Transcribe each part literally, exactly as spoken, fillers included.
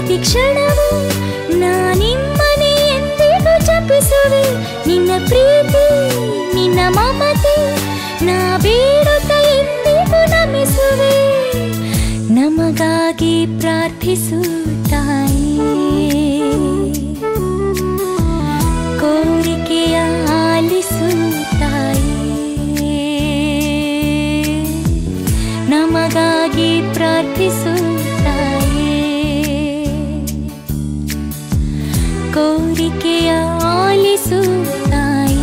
ಪ್ರತಿ ಕ್ಷಣವೂ ನಾನಿಮ್ಮನೆ ಎಂದಿಗೂ ಜಪಿಸುವೆ. ನಿನ್ನ ಪ್ರೀತಿ ನಿನ್ನ ಮಮತೆ ನಾ ಬೇಡುತ್ತ ಎಂದಿಗೂ ನಮಿಸುವೆ. ನಮಗಾಗಿ ಪ್ರಾರ್ಥಿಸು ತಾಯೇ, ಕೋರಿಕೆಯ ಆಲಿಸು ತಾಯೇ. ನಮಗಾಗಿ ಪ್ರಾರ್ಥಿಸು ತಾಯೇ, ಕೋರಿಕೆಯ ಆಲಿಸು ತಾಯೇ.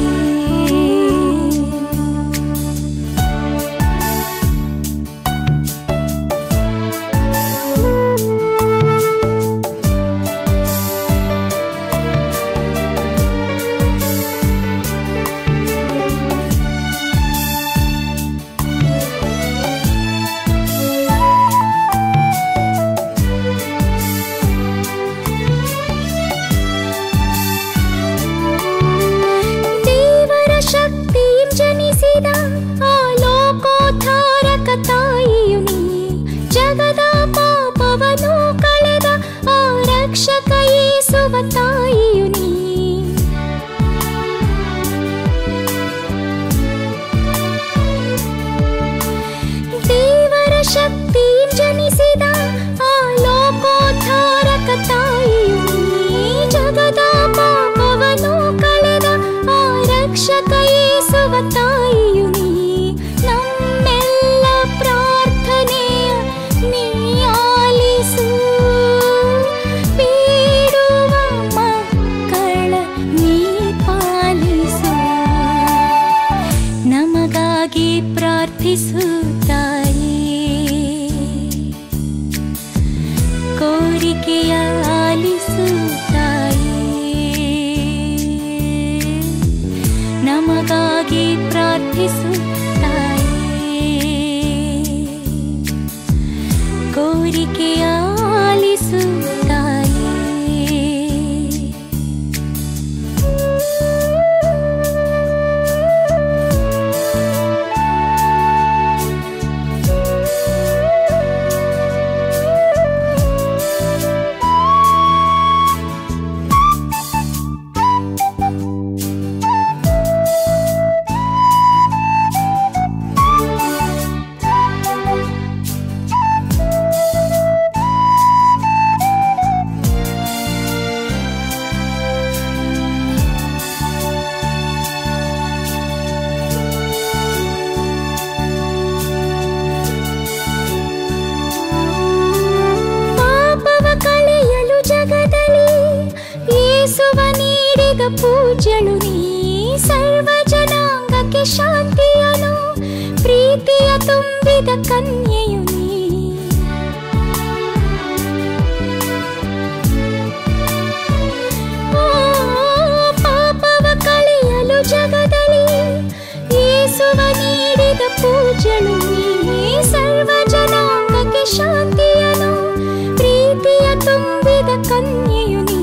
ಪೂಜ್ಯಳು ನೀ, ಸರ್ವ ಜನಾಂಗಕ್ಕೆ ಶಾಂತಿಯನು, ಪ್ರೀತಿಯ ತುಂಬಿದ ಕನ್ಯೆಯು ನೀ. ಓ ಪಾಪವ ಕಳೆಯಲು ಜಗದಲ್ಲಿ ಯೇಸುವ ನೀಡಿದ ಪೂಜ್ಯಳು ನೀ, ಸರ್ವ ಜನಾಂಗಕ್ಕೆ ಶಾಂತಿಯನು, ಪ್ರೀತಿಯ ತುಂಬಿದ ಕನ್ಯೆಯು ನೀ.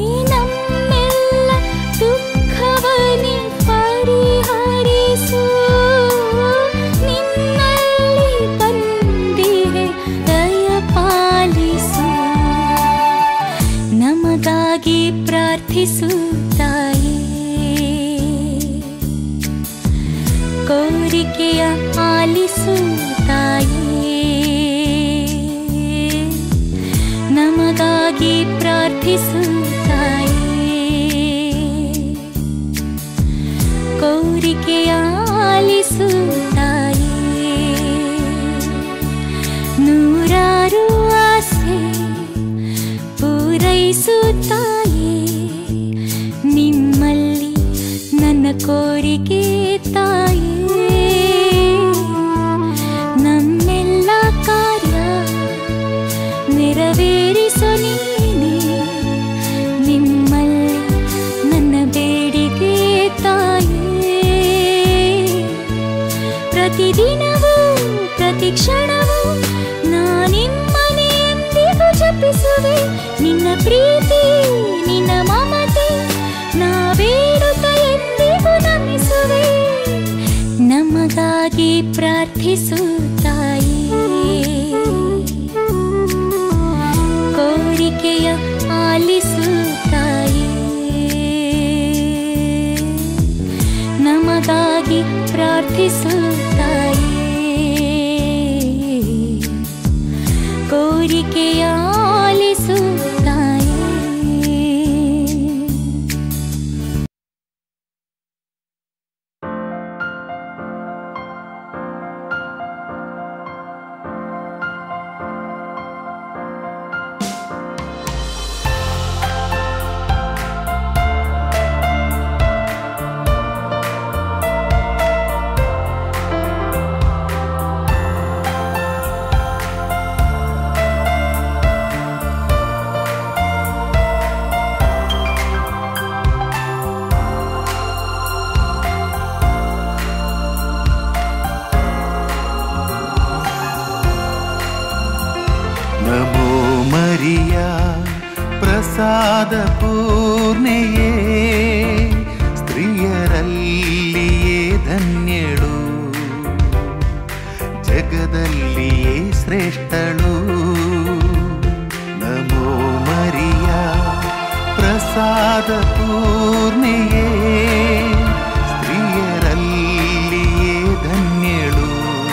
ಪ್ರಾರ್ಥಿಸು ತಾಯೇ, ಕೋರಿಕೆಯ ಆಲಿಸು ತಾಯೇ. ನಮಗಾಗಿ ಪ್ರಾರ್ಥಿಸು ತಾಯೇ, ಕೋರಿಕೆಯ ಆಲಿಸು ತಾಯೇ. ನೂರಾರು ಆಸೆ ಪೂರೈಸು ತಾಯೇ, ನಿಮ್ಮಲ್ಲಿ ನನ್ನ ಕೋರಿಕೆ ತಾಯೇ. ನಮ್ಮೆಲ್ಲ ಕಾರ್ಯ ನೆರವೇರಿಸು ನೀನೇ, ನಿಮ್ಮಲ್ಲಿ ನನ್ನ ಬೇಡಿಕೆ ತಾಯೇ. ಪ್ರತಿದಿನವೂ ಪ್ರತಿ ಕ್ಷಣವೂ ನಾನಿಮ್ಮನೆ ಎಂದಿಗೂ ಜಪಿಸುವೆ. ನಿನ್ನ ಪ್ರೀತಿ ನಿನ್ನ ಮಮತೆ ನಾ ಬೇಡುತ್ತ ಎಂದಿಗೂ ನಮಿಸುವೆ. ನಮಗಾಗಿ ಪ್ರಾರ್ಥಿಸು ತಾಯೇ, ಕೋರಿಕೆಯ ಪ್ರಾರ್ಥಿಸುತ್ತಾಯೇ ಕೋರಿಕೆಯ ಆಲಿಸುತ್ತಾಯೇ. ನಮೋ ಮರಿಯ ಪ್ರಸಾದ ಪೂರ್ಣೆಯೇ, ಸ್ತ್ರೀಯರಲ್ಲಿಯೇ ಧನ್ಯಳು, ಜಗದಲ್ಲಿಯೇ ಶ್ರೇಷ್ಠಳು. ನಮೋ ಮರಿಯ ಪ್ರಸಾದ ಪೂರ್ಣೆಯೇ, ಸ್ತ್ರೀಯರಲ್ಲಿಯೇ ಧನ್ಯಳು,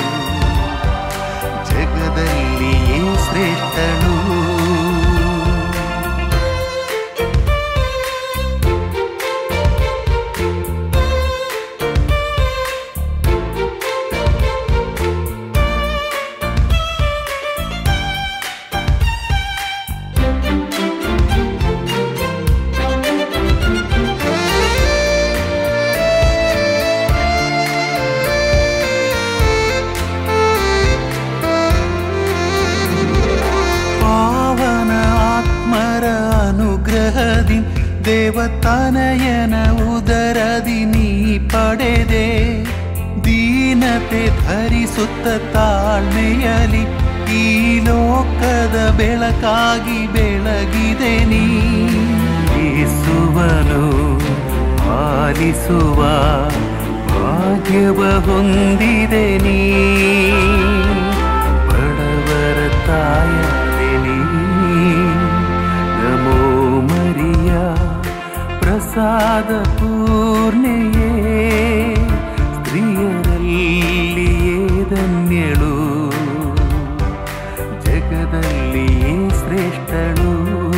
ಜಗದಲ್ಲಿಯೇ ಶ್ರೇಷ್ಠಳು. ಅನುಗ್ರಹದಿ ದೇವತನಯನ ಉದರದಿ ನೀ ಪಡೆದೆ, ದೀನತೆ ಧರಿಸುತ್ತ ತಾಳ್ಮೆಯಲಿ ಈ ಲೋಕದ ಬೆಳಕಾಗಿ ಬೆಳಗಿದೆ ನೀ. ಯೇಸುವನು ಪಾಲಿಸುವ ಭಾಗ್ಯವ ಹೊಂದಿದೆ ನೀ, ಬಡವರ ತಾಯದೆ ನೀ. ನಮೋ ಮರಿಯ ಪ್ರಸಾದ ಪೂರ್ಣೆಯೇ, ಸ್ತ್ರೀಯರಲ್ಲಿಯೇ ಧನ್ಯಳು, ಜಗದಲ್ಲಿಯೇ ಶ್ರೇಷ್ಠಳು.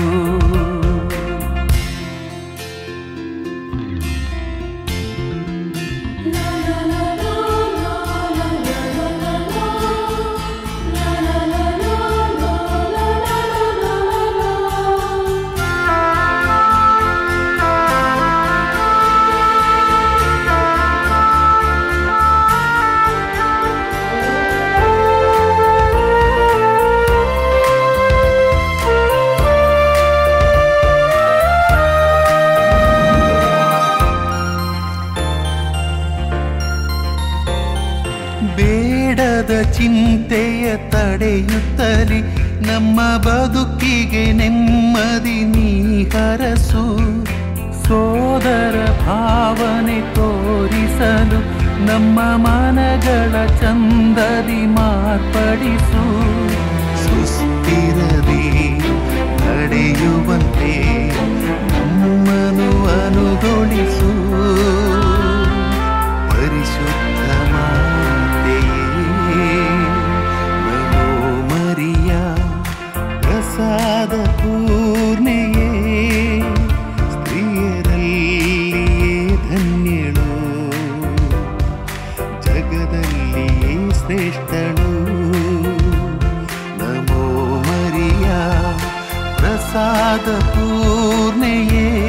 ಬೇಡದ ಚಿಂತೆಯ ತಡೆಯುತ್ತಲಿ ನಮ್ಮ ಬದುಕಿಗೆ ನೆಮ್ಮದಿ ನೀ ಹರಸು. ಸೋದರ ಭಾವನೆ ತೋರಿಸಲು ನಮ್ಮ ಮನಗಳ ಚಂದದಿ ಮಾರ್ಪಡಿಸು. ಸುಸ್ಥಿರದಿ ನಡೆಯುವಂತೆ ನಮ್ಮನು ಅನುಗೊಳಿಸು. ಪರಿಶುದ್ಧ ಮಾತೆಯೇ, ನಮೋ ಮರಿಯ ಪ್ರಸಾದ ಪೂರ್ಣೆಯೇ, ಸ್ತ್ರೀಯರಲ್ಲಿಯೇ ಧನ್ಯಳು, ಜಗದಲ್ಲಿಯೇ ಶ್ರೇಷ್ಠಳು. ನಮೋ ಮರಿಯ ಪ್ರಸಾದ ಪೂರ್ಣೆಯೇ,